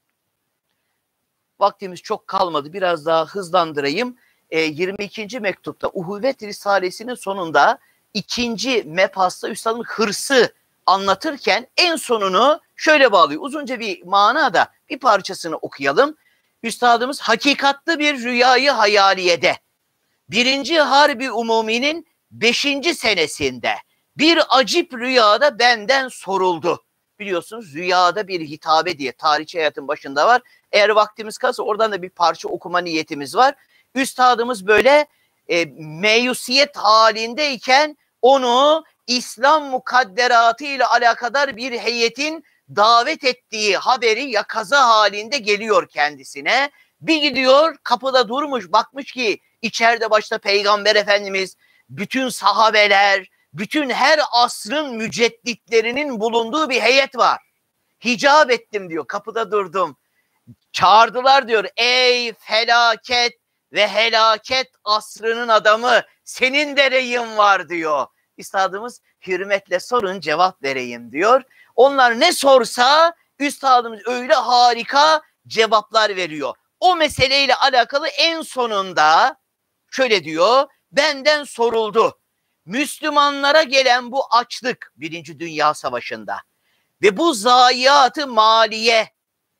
Vaktimiz çok kalmadı. Biraz daha hızlandırayım. E, yirmi ikinci mektupta Uhuvvet Risalesi'nin sonunda ikinci mebhasta üstadın hırsı anlatırken en sonunu şöyle bağlıyor. Uzunca bir manada bir parçasını okuyalım. Üstadımız hakikatlı bir rüyayı hayaliyede birinci Harbi Umumi'nin beşinci senesinde bir acip rüyada benden soruldu. Biliyorsunuz rüyada bir hitabe diye tarihçi hayatın başında var. Eğer vaktimiz kalırsa oradan da bir parça okuma niyetimiz var. Üstadımız böyle e, meyusiyet halindeyken onu İslam mukadderatı ile alakadar bir heyetin davet ettiği haberi yakaza halinde geliyor kendisine. Bir gidiyor kapıda durmuş, bakmış ki içeride başta Peygamber Efendimiz, bütün sahabeler, bütün her asrın mücedditlerinin bulunduğu bir heyet var. Hicap ettim diyor, kapıda durdum. Çağırdılar diyor, ey felaket ve helaket asrının adamı, senin de reyin var diyor. Üstadımız hürmetle sorun cevap vereyim diyor. Onlar ne sorsa üstadımız öyle harika cevaplar veriyor. O meseleyle alakalı en sonunda şöyle diyor, benden soruldu. Müslümanlara gelen bu açlık Birinci Dünya Savaşı'nda ve bu zayiatı maliye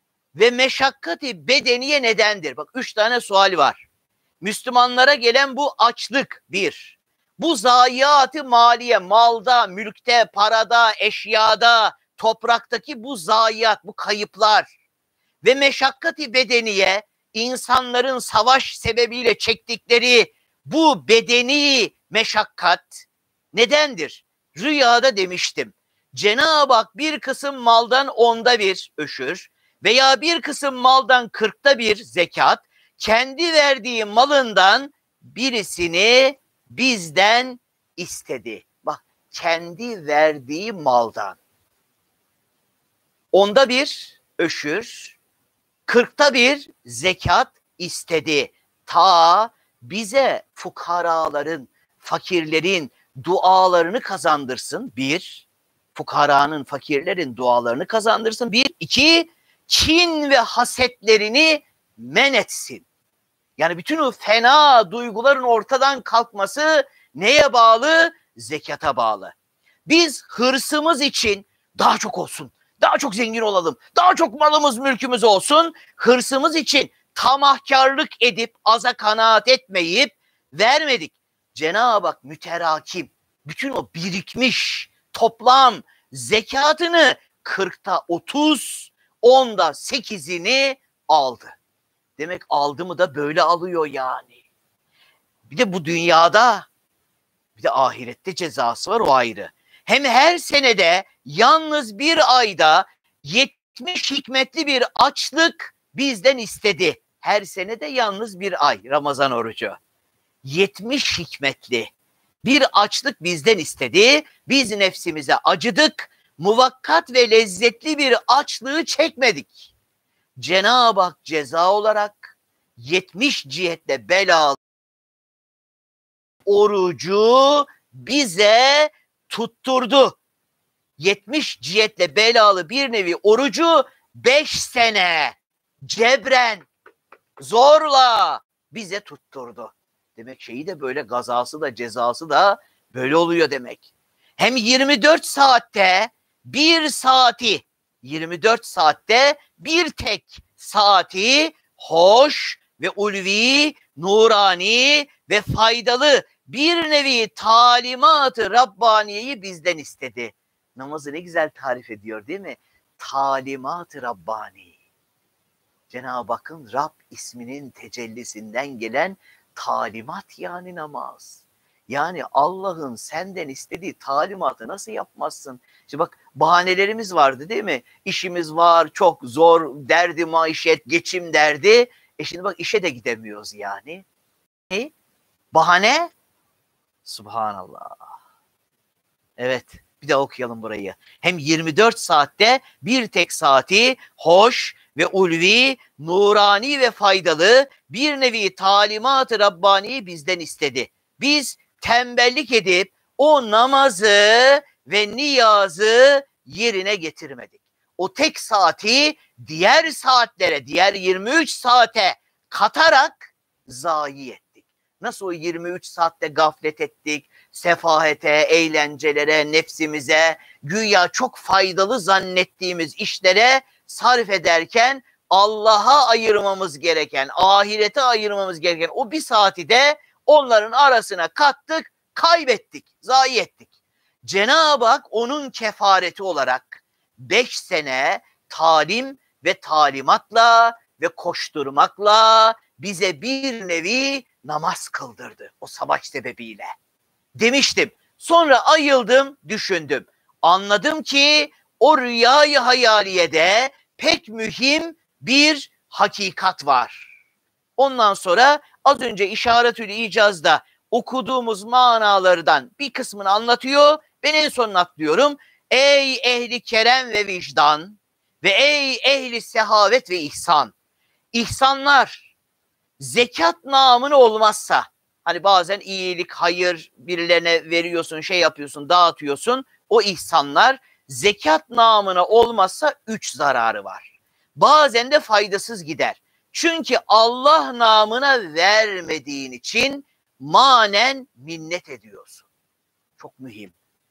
ve meşakkati bedeniye nedendir? Bak üç tane sual var. Müslümanlara gelen bu açlık bir. Bu zayiatı maliye, malda, mülkte, parada, eşyada, topraktaki bu zayiat, bu kayıplar ve meşakkati bedeniye, insanların savaş sebebiyle çektikleri bu bedeni meşakkat nedendir? Rüyada demiştim. Cenab-ı Hak bir kısım maldan onda bir öşür veya bir kısım maldan kırkta bir zekat, kendi verdiği malından birisini bizden istedi. Bak, kendi verdiği maldan. Onda bir öşür, kırkta bir zekat istedi. Ta bize fukaraların, fakirlerin dualarını kazandırsın. Bir, fukaranın, fakirlerin dualarını kazandırsın. Bir, iki, kin ve hasetlerini men etsin. Yani bütün o fena duyguların ortadan kalkması neye bağlı? Zekata bağlı. Biz hırsımız için daha çok olsun, daha çok zengin olalım, daha çok malımız mülkümüz olsun, hırsımız için tamahkarlık edip aza kanaat etmeyip vermedik. Cenab-ı Hak müterakim, bütün o birikmiş toplam zekatını kırkta otuz, onda sekizini aldı. Demek aldı mı da böyle alıyor yani. Bir de bu dünyada, bir de ahirette cezası var, o ayrı. Hem her senede yalnız bir ayda yetmiş hikmetli bir açlık bizden istedi. Her senede yalnız bir ay Ramazan orucu. yetmiş hikmetli bir açlık bizden istedi. Biz nefsimize acıdık. Muvakkat ve lezzetli bir açlığı çekmedik. Cenab-ı Hak ceza olarak yetmiş cihetle belalı orucu bize tutturdu. yetmiş cihetle belalı bir nevi orucu beş sene cebren, zorla bize tutturdu. Demek şeyi de böyle, gazası da cezası da böyle oluyor demek. Hem yirmi dört saatte bir saati, yirmi dört saatte bir tek saati hoş ve ulvi, nurani ve faydalı bir nevi talimat-ı Rabbaniye'yi bizden istedi. Namazı ne güzel tarif ediyor değil mi? talimat-ı Rabbani. Cenab-ı Hakk'ın Rab isminin tecellisinden gelen talimat yani namaz. Yani Allah'ın senden istediği talimatı nasıl yapmazsın? İşte bak bahanelerimiz vardı değil mi? İşimiz var, çok zor, derdi maişet, geçim derdi. E şimdi bak işe de gidemiyoruz yani. Ne? Bahane? Subhanallah. Evet. Bir daha okuyalım burayı. Hem yirmi dört saatte bir tek saati hoş ve ulvi, nurani ve faydalı bir nevi talimat-ı Rabbani bizden istedi. Biz tembellik edip o namazı ve niyazı yerine getirmedik. O tek saati diğer saatlere, diğer yirmi üç saate katarak zayi ettik. Nasıl o yirmi üç saatte gaflet ettik, sefahete, eğlencelere, nefsimize, güya çok faydalı zannettiğimiz işlere sarf ederken Allah'a ayırmamız gereken, ahirete ayırmamız gereken o bir saati de onların arasına kattık, kaybettik, zayi ettik. Cenab-ı Hak onun kefareti olarak beş sene talim ve talimatla ve koşturmakla bize bir nevi namaz kıldırdı o savaş sebebiyle. Demiştim. Sonra ayıldım, düşündüm. Anladım ki o rüyayı hayaliyede pek mühim bir hakikat var. Ondan sonra az önce İşaretül İcaz'da okuduğumuz manalardan bir kısmını anlatıyor. Ben en son atlıyorum. Ey ehli kerem ve vicdan ve ey ehli sehavet ve ihsan. İhsanlar zekat namına olmazsa, hani bazen iyilik, hayır birilerine veriyorsun, şey yapıyorsun, dağıtıyorsun. O ihsanlar zekat namına olmazsa üç zararı var. Bazen de faydasız gider. Çünkü Allah namına vermediğin için manen minnet ediyorsun. Çok mühim.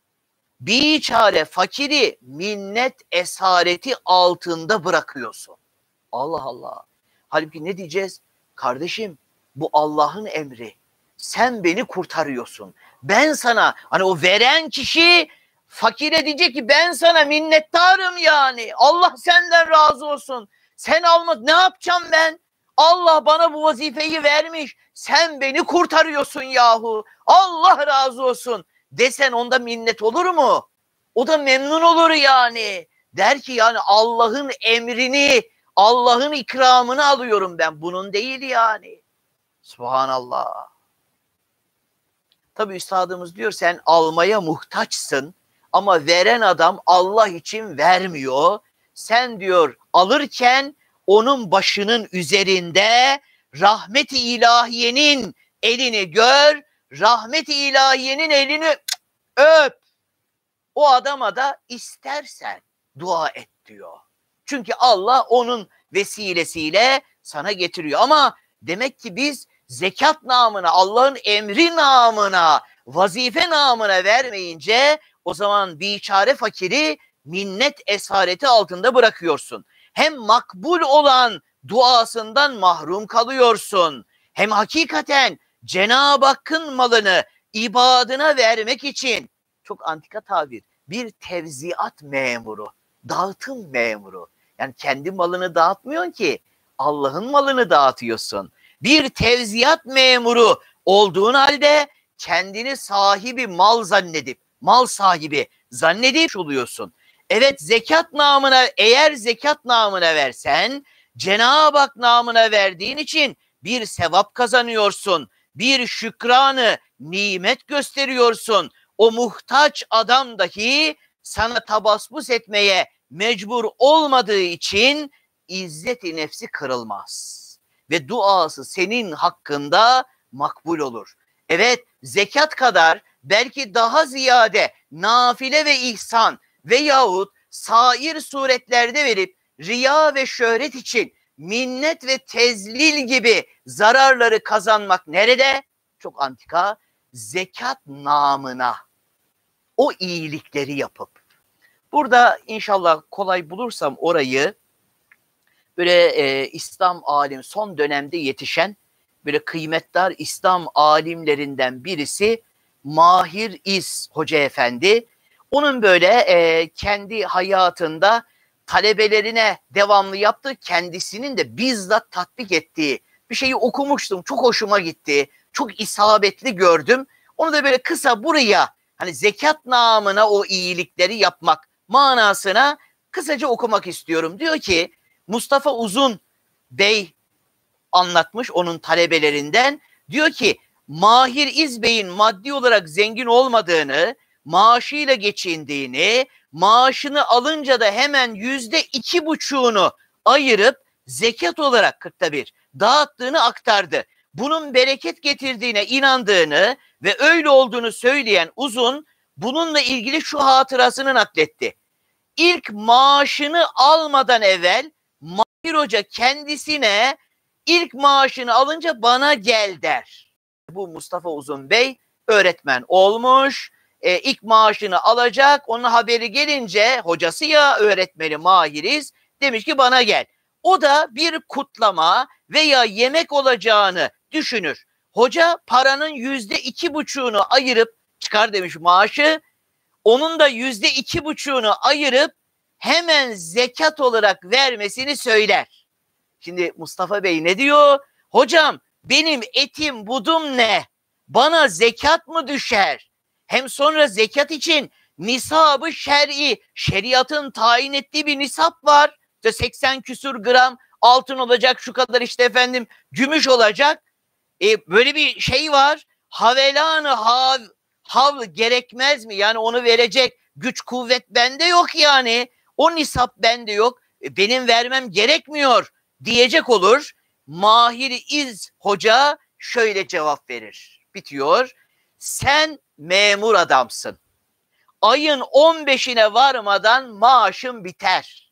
Biçare fakiri minnet esareti altında bırakıyorsun. Allah Allah. Halbuki ne diyeceğiz? Kardeşim bu Allah'ın emri. Sen beni kurtarıyorsun. Ben sana, hani o veren kişi fakire diyecek ki ben sana minnettarım yani. Allah senden razı olsun. Sen alma, ne yapacağım ben? Allah bana bu vazifeyi vermiş. Sen beni kurtarıyorsun yahu. Allah razı olsun. Desen onda minnet olur mu? O da memnun olur yani. Der ki yani Allah'ın emrini, Allah'ın ikramını alıyorum ben. Bunun değil yani. Subhanallah. Tabi üstadımız diyor sen almaya muhtaçsın ama veren adam Allah için vermiyor. Sen diyor alırken onun başının üzerinde rahmet-i ilahiyenin elini gör, rahmet-i ilahiyenin elini öp. O adama da istersen dua et diyor. Çünkü Allah onun vesilesiyle sana getiriyor. Ama demek ki biz zekat namına, Allah'ın emri namına, vazife namına vermeyince o zaman biçare fakiri minnet esareti altında bırakıyorsun. Hem makbul olan duasından mahrum kalıyorsun. Hem hakikaten Cenab-ı Hakk'ın malını ibadına vermek için, çok antika tabir, bir tevziat memuru, dağıtım memuru. Yani kendi malını dağıtmıyorsun ki, Allah'ın malını dağıtıyorsun. Bir tevziat memuru olduğun halde kendini sahibi mal zannedip, mal sahibi zannedip oluyorsun. Evet zekat namına, eğer zekat namına versen, Cenab-ı Hak namına verdiğin için bir sevap kazanıyorsun. Bir şükranı, nimet gösteriyorsun. O muhtaç adam dahi sana tabassum etmeye mecbur olmadığı için izzet-i nefsi kırılmaz. Ve duası senin hakkında makbul olur. Evet zekat kadar belki daha ziyade nafile ve ihsan veyahut sair suretlerde verip riya ve şöhret için minnet ve tezlil gibi zararları kazanmak nerede? Çok antika. Zekat namına o iyilikleri yapıp. Burada inşallah kolay bulursam orayı böyle e, İslam alim son dönemde yetişen böyle kıymetdar İslam alimlerinden birisi Mahir İz Hoca Efendi. Onun böyle e, kendi hayatında talebelerine devamlı yaptığı, kendisinin de bizzat tatbik ettiği bir şeyi okumuştum. Çok hoşuma gitti. Çok isabetli gördüm. Onu da böyle kısa buraya, hani zekat namına o iyilikleri yapmak manasına kısaca okumak istiyorum. Diyor ki Mustafa Uzun Bey anlatmış onun talebelerinden. Diyor ki Mahir İzbey'in maddi olarak zengin olmadığını, maaşıyla geçindiğini, maaşını alınca da hemen yüzde iki buçuğunu ayırıp zekat olarak kırkta bir dağıttığını aktardı. Bunun bereket getirdiğine inandığını ve öyle olduğunu söyleyen Uzun bununla ilgili şu hatırasını nakletti. İlk maaşını almadan evvel Mahir Hoca kendisine ilk maaşını alınca bana gel der. Bu Mustafa Uzun Bey öğretmen olmuş. E, ilk maaşını alacak. Onun haberi gelince hocası ya öğretmeni Mahiriz demiş ki bana gel. O da bir kutlama veya yemek olacağını düşünür. Hoca paranın yüzde iki buçuğunu ayırıp çıkar demiş maaşı. Onun da yüzde iki buçuğunu ayırıp hemen zekat olarak vermesini söyler. Şimdi Mustafa Bey ne diyor? Hocam benim etim budum ne? Bana zekat mı düşer? Hem sonra zekat için nisabı şer'i, şeriatın tayin ettiği bir nisap var. İşte seksen küsur gram altın olacak, şu kadar işte efendim gümüş olacak. E, böyle bir şey var. Havelanı hav, hav gerekmez mi? Yani onu verecek güç kuvvet bende yok yani. O nisap bende yok. E, benim vermem gerekmiyor diyecek olur. Mahir İz Hoca şöyle cevap verir. Bitiyor. Sen memur adamsın. Ayın on beşine varmadan maaşın biter.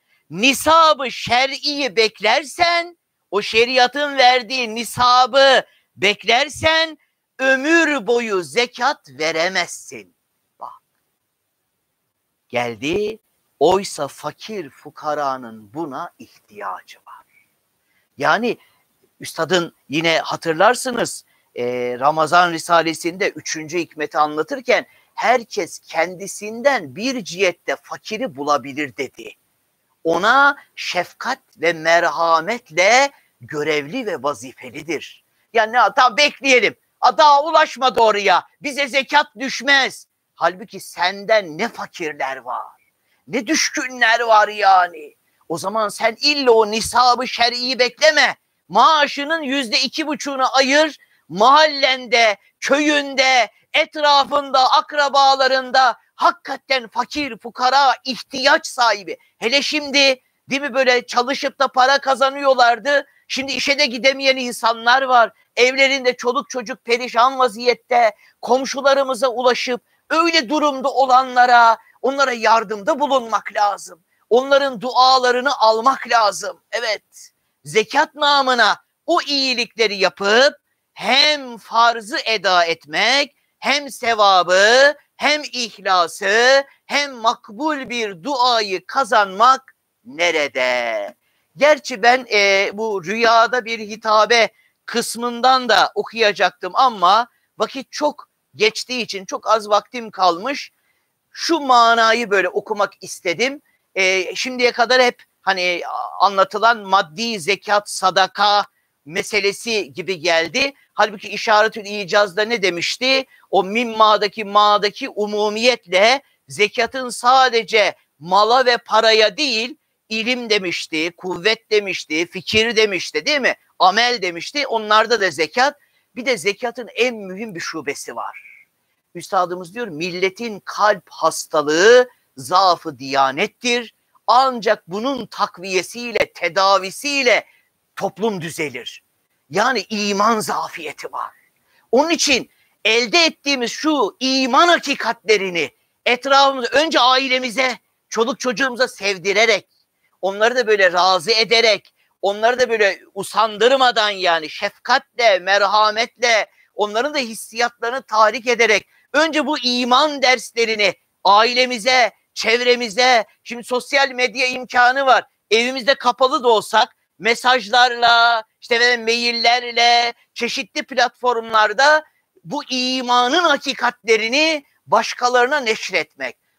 Nisabı şer'iyi beklersen, o şeriatın verdiği nisabı beklersen ömür boyu zekat veremezsin. Bak. Geldi. Oysa fakir fukaranın buna ihtiyacı var. Yani üstadın yine hatırlarsınız e, Ramazan Risalesi'nde üçüncü hikmeti anlatırken herkes kendisinden bir cihette fakiri bulabilir dedi. Ona şefkat ve merhametle görevli ve vazifelidir. Yani tamam bekleyelim. Daha ulaşmadı oraya. Bize zekat düşmez. Halbuki senden ne fakirler var. Ne düşkünler var yani. O zaman sen illa o nisabı şer'iyi bekleme. Maaşının yüzde iki buçuğunu ayır. Mahallende, köyünde, etrafında, akrabalarında hakikaten fakir, fukara, ihtiyaç sahibi. Hele şimdi değil mi böyle çalışıp da para kazanıyorlardı. Şimdi işe de gidemeyen insanlar var. Evlerinde çoluk çocuk perişan vaziyette. Komşularımıza ulaşıp öyle durumda olanlara, onlara yardımda bulunmak lazım. Onların dualarını almak lazım. Evet, zekat namına o iyilikleri yapıp hem farzı eda etmek, hem sevabı, hem ihlası, hem makbul bir duayı kazanmak nerede? Gerçi ben e, bu rüyada bir hitabe kısmından da okuyacaktım ama vakit çok geçtiği için çok az vaktim kalmış. Şu manayı böyle okumak istedim. E, şimdiye kadar hep hani anlatılan maddi zekat, sadaka meselesi gibi geldi. Halbuki İşaretül İcaz'da ne demişti? O mimma'daki ma'daki umumiyetle zekatın sadece mala ve paraya değil, ilim demişti, kuvvet demişti, fikir demişti değil mi? Amel demişti. Onlarda da zekat. Bir de zekatın en mühim bir şubesi var. Üstadımız diyor milletin kalp hastalığı zaafı diyanettir. Ancak bunun takviyesiyle, tedavisiyle toplum düzelir. Yani iman zafiyeti var. Onun için elde ettiğimiz şu iman hakikatlerini etrafımıza, önce ailemize, çoluk çocuğumuza sevdirerek, onları da böyle razı ederek, onları da böyle usandırmadan yani şefkatle, merhametle, onların da hissiyatlarını tahrik ederek önce bu iman derslerini ailemize, çevremize, şimdi sosyal medya imkanı var. Evimizde kapalı da olsak mesajlarla, işte maillerle, çeşitli platformlarda bu imanın hakikatlerini başkalarına neşretmek.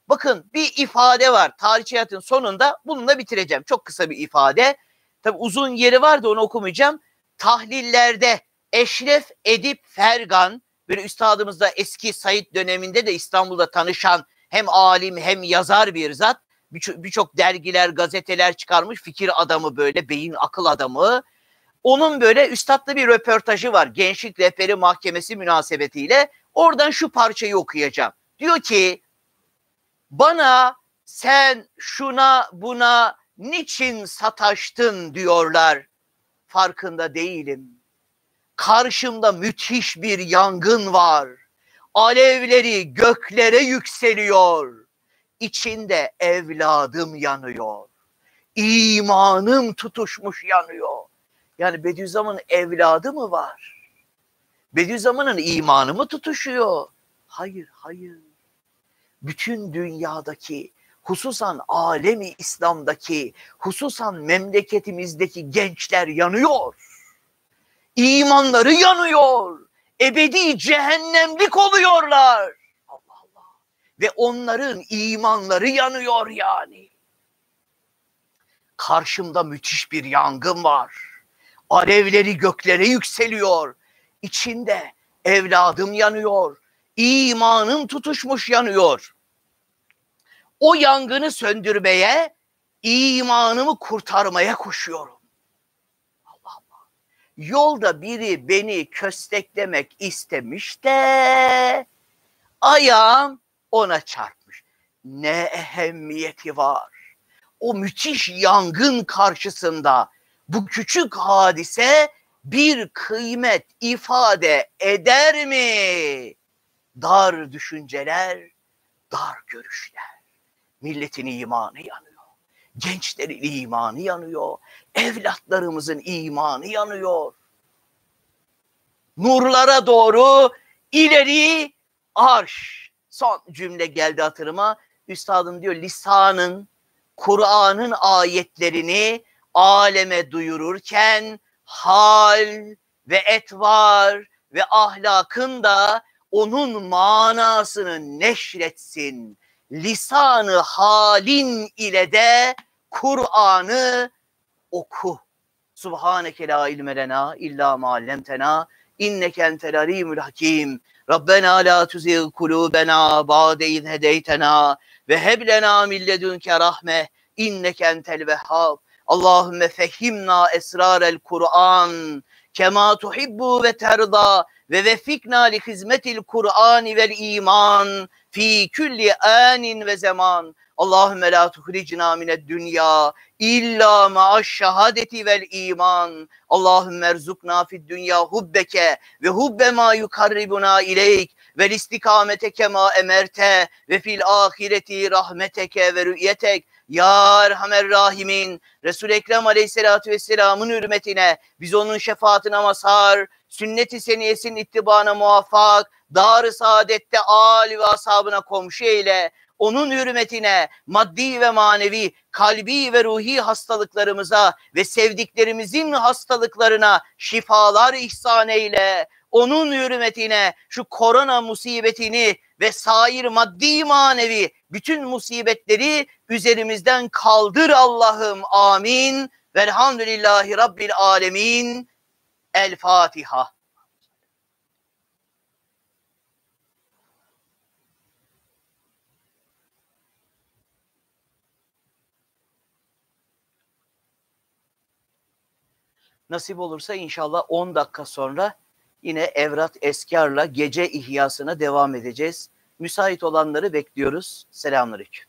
Bakın bir ifade var. Tarihçi hayatın sonunda bununla bitireceğim. Çok kısa bir ifade. Tabi uzun yeri var da onu okumayacağım. Tahlillerde Eşref Edip Fergan, böyle üstadımız da eski Said döneminde de İstanbul'da tanışan hem alim hem yazar bir zat. Birçok birçok dergiler, gazeteler çıkarmış, fikir adamı, böyle beyin akıl adamı. Onun böyle üstadlı bir röportajı var Gençlik Rehberi Mahkemesi münasebetiyle. Oradan şu parçayı okuyacağım. Diyor ki, bana sen şuna buna niçin sataştın diyorlar. Farkında değilim. Karşımda müthiş bir yangın var. Alevleri göklere yükseliyor. İçinde evladım yanıyor. İmanım tutuşmuş yanıyor. Yani Bediüzzaman'ın evladı mı var? Bediüzzaman'ın imanı mı tutuşuyor? Hayır, hayır. Bütün dünyadaki, hususan alemi İslam'daki, hususan memleketimizdeki gençler yanıyor. İmanları yanıyor. Ebedi cehennemlik oluyorlar. Allah Allah. Ve onların imanları yanıyor yani. Karşımda müthiş bir yangın var. Alevleri göklere yükseliyor. İçinde evladım yanıyor. İmanım tutuşmuş yanıyor. O yangını söndürmeye, imanımı kurtarmaya koşuyorum. Allah Allah. Yolda biri beni kösteklemek istemiş de ayağım ona çarpmış. Ne ehemmiyeti var? O müthiş yangın karşısında bu küçük hadise bir kıymet ifade eder mi? Dar düşünceler, dar görüşler. Milletin imanı yanıyor. Gençlerin imanı yanıyor. Evlatlarımızın imanı yanıyor. Nurlara doğru ileri arş. Son cümle geldi hatırıma. Üstadım diyor, lisanın Kur'an'ın ayetlerini aleme duyururken hal ve etvar ve ahlakın da onun manasını neşretsin. Lisanı halin ile de Kur'an'ı oku. Subhaneke la ilme lena illa ma allamtena inneke entel alimul hakim. Rabbena la tuzigh kulubena ba'de iz hedeytena ve heb lena min ledunke rahme inneke entel vehhab. Allahümme fehhimna esrarel Kur'an kema tuhibbu ve terda ve veffikna li hizmetil Kur'an vel iman fi kulli anin ve zaman. Allahümme la tuhricna mined dünya illa ma'aş şehadeti vel iman. Allahümme erzukna fid dünya hubbeke ve hubbe ma yukarribuna ileyk vel istikamete kema emerte ve fil ahireti rahmeteke ve rü'yetek. Ya Erhamer Rahimin, Resul-i Ekrem Aleyhisselatü Vesselam'ın hürmetine, biz onun şefaatine mazhar, sünnet-i seniyesinin ittibana muvaffak, dar-ı saadette âli ve ashabına komşu eyle, onun hürmetine maddi ve manevi, kalbi ve ruhi hastalıklarımıza ve sevdiklerimizin hastalıklarına şifalar ihsan eyle. Onun hürmetine şu korona musibetini ve sair maddi manevi bütün musibetleri üzerimizden kaldır Allah'ım. Amin. Velhamdülillahi Rabbil alemin. El Fatiha. Nasip olursa inşallah on dakika sonra yine Evrat Eskar'la gece ihyasına devam edeceğiz. Müsait olanları bekliyoruz. Selamünaleyküm.